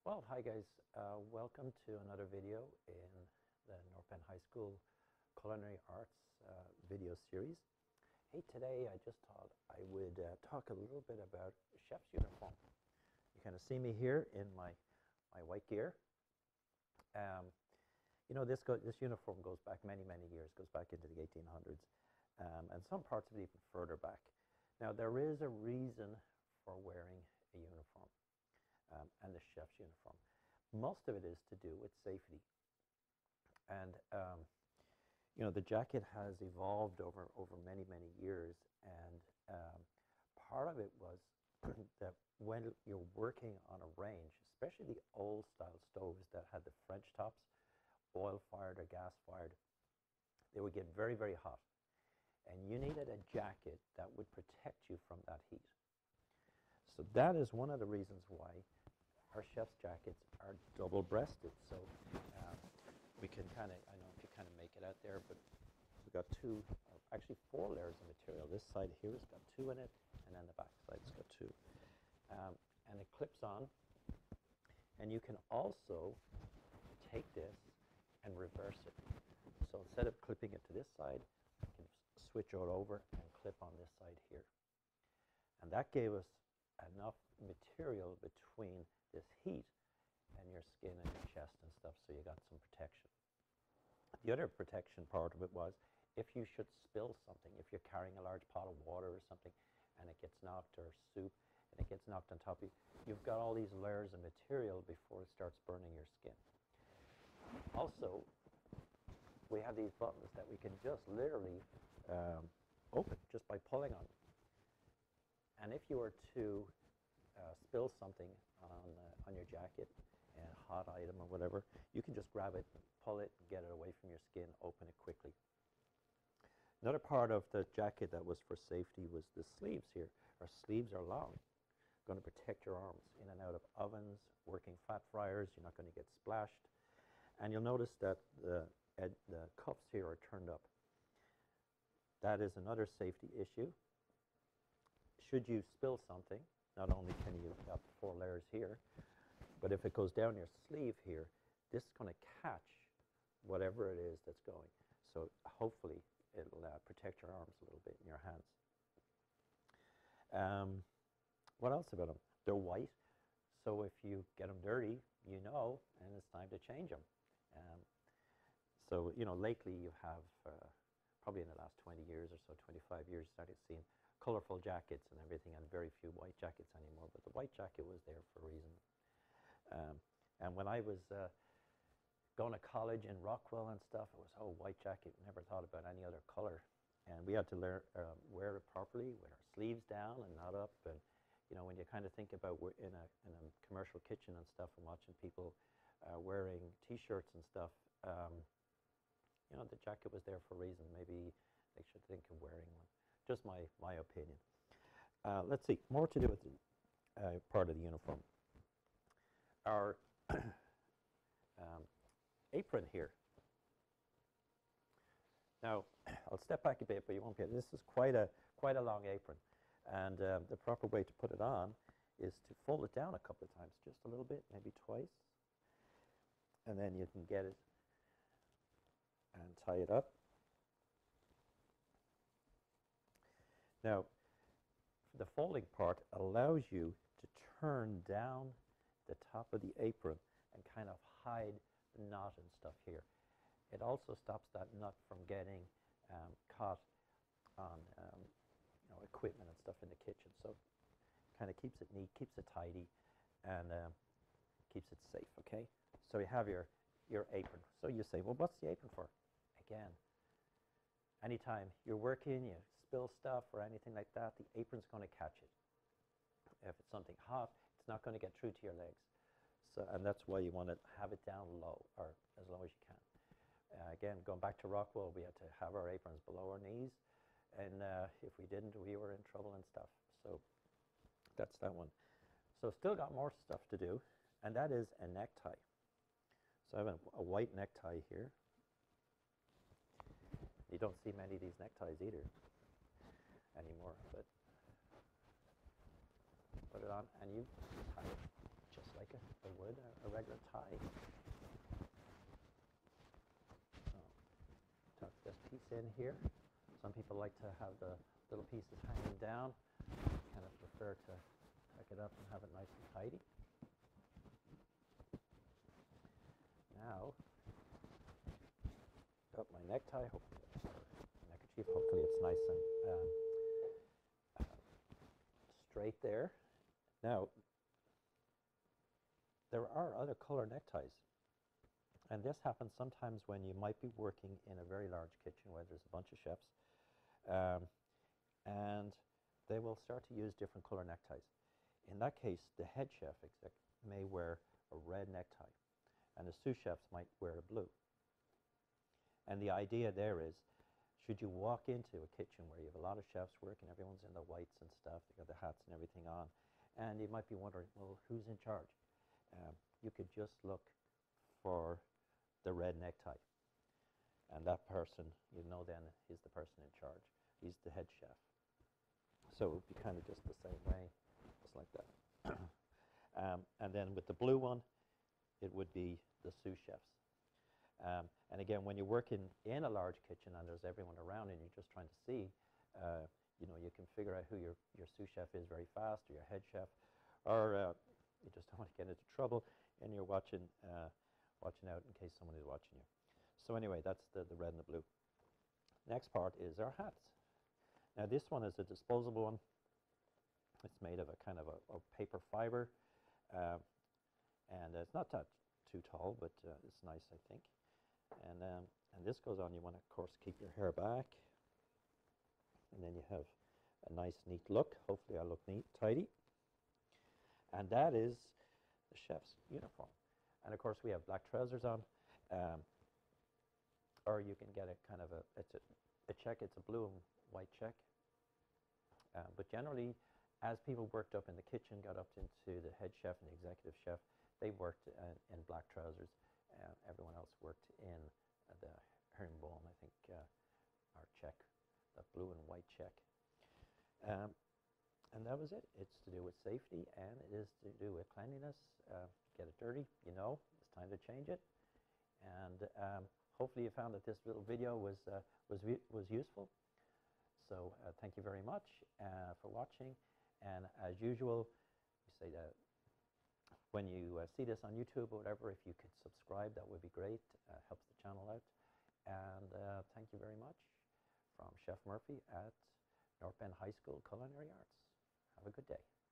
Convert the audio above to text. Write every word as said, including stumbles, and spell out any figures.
Well, hi guys. Uh, welcome to another video in the North Penn High School Culinary Arts uh, video series. Hey, today I just thought I would uh, talk a little bit about chef's uniform. You kind of see me here in my, my white gear. Um, you know, this, go, this uniform goes back many, many years, goes back into the eighteen hundreds, um, and some parts of it even further back. Now, there is a reason for wearing a uniform. Um, and the chef's uniform. Most of it is to do with safety. And um, you know, the jacket has evolved over, over many, many years, and um, part of it was that when you're working on a range, especially the old style stoves that had the French tops, oil-fired or gas-fired, they would get very, very hot. And you needed a jacket that would protect you from that heat. So that is one of the reasons why our chef's jackets are double-breasted. So uh, we can kind of, I don't know if you kind of make it out there, but we've got two, uh, actually four layers of material. This side here has got two in it, and then the back side's got two. Um, and it clips on. And you can also take this and reverse it. So instead of clipping it to this side, you can switch it over and clip on this side here. And that gave us enough material between this heat and your skin and your chest and stuff, so you got some protection. The other protection part of it was if you should spill something, if you're carrying a large pot of water or something and it gets knocked, or soup, and it gets knocked on top of you, you've got all these layers of material before it starts burning your skin. Also, we have these buttons that we can just literally um, open just by pulling on them. And if you were to uh, spill something on, uh, on your jacket, a hot item or whatever, you can just grab it, pull it, get it away from your skin, open it quickly. Another part of the jacket that was for safety was the sleeves here. Our sleeves are long, going to protect your arms in and out of ovens, working fat fryers. You're not going to get splashed. And you'll notice that the, ed, the cuffs here are turned up. That is another safety issue. Should you spill something, not only can you have four layers here, but if it goes down your sleeve here, this is going to catch whatever it is that's going. So hopefully it'll uh, protect your arms a little bit and your hands. Um, what else about them? They're white, so if you get them dirty, you know, and it's time to change them. Um, so, you know, lately you have, uh, probably in the last twenty years or so, twenty-five years, started seeing colorful jackets and everything, and very few white jackets anymore. But the white jacket was there for a reason. Um, and when I was uh, going to college in Rockwell and stuff, it was, oh, white jacket. Never thought about any other color. And we had to learn, uh, wear it properly with our sleeves down and not up. And you know, when you kind of think about we're in a in a commercial kitchen and stuff, and watching people uh, wearing T-shirts and stuff, um, you know, the jacket was there for a reason. Maybe they should think of wearing one. Just my, my opinion. Uh, let's see, more to do with the uh, part of the uniform. Our um, apron here. Now, I'll step back a bit, but you won't get it. This is quite a, quite a long apron. And um, the proper way to put it on is to fold it down a couple of times, just a little bit, maybe twice. And then you can get it and tie it up. Now, the folding part allows you to turn down the top of the apron and kind of hide the knot and stuff here. It also stops that nut from getting um, caught on um, you know, equipment and stuff in the kitchen. So it kind of keeps it neat, keeps it tidy, and um, keeps it safe, okay? So you have your, your apron. So you say, well, what's the apron for? Again, anytime you're working, you spill stuff or anything like that, the apron's going to catch it. If it's something hot, it's not going to get through to your legs. So, and that's why you want to have it down low, or as low as you can. Uh, again, going back to Rockwell, we had to have our aprons below our knees, and uh, if we didn't, we were in trouble and stuff. So that's that one. So still got more stuff to do, and that is a necktie. So I have a, a white necktie here. You don't see many of these neckties either anymore, but put it on and you tie it just like they would, a, a regular tie. So, tuck this piece in here. Some people like to have the little pieces hanging down. Kind of prefer to tuck it up and have it nice and tidy. Now, got my necktie, hopefully, or neckerchief, hopefully it's nice and um, uh, straight there. Now, there are other color neckties, and this happens sometimes when you might be working in a very large kitchen where there's a bunch of chefs, um, and they will start to use different color neckties. In that case, the head chef exec may wear a red necktie, and the sous chefs might wear a blue. And the idea there is, should you walk into a kitchen where you have a lot of chefs working, everyone's in the whites and stuff, they got the hats and everything on, and you might be wondering, well, who's in charge? Um, you could just look for the red necktie, and that person, you know then, is the person in charge. He's the head chef. So it would be kind of just the same way, just like that. um, and then with the blue one, it would be the sous chefs. Um, and again, when you're working in a large kitchen and there's everyone around and you're just trying to see, uh, you know, you can figure out who your, your sous chef is very fast, or your head chef, or uh, you just don't want to get into trouble and you're watching, uh, watching out in case someone is watching you. So anyway, that's the, the red and the blue. Next part is our hats. Now this one is a disposable one. It's made of a kind of a, a paper fiber, uh, and uh, it's not that too tall, but uh, it's nice, I think. And um, and this goes on. You want to, of course, keep your hair back, and then you have a nice, neat look. Hopefully, I look neat, tidy. And that is the chef's uniform. And of course, we have black trousers on, um, or you can get a kind of a it's a, a check. It's a blue and white check. Uh, but generally, as people worked up in the kitchen, got up into the head chef and the executive chef, they worked uh, in black trousers. Uh, everyone else worked in uh, the herringbone, I think, uh, our check, the blue and white check. Um, and that was it. It's to do with safety, and it is to do with cleanliness. Uh, get it dirty, you know, it's time to change it. And um, hopefully you found that this little video was, uh, was, was useful. So uh, thank you very much uh, for watching. And as usual, we say that when you uh, see this on YouTube or whatever, if you could subscribe, that would be great. Uh, helps the channel out. And uh, thank you very much from Chef Murphy at North Bend High School Culinary Arts. Have a good day.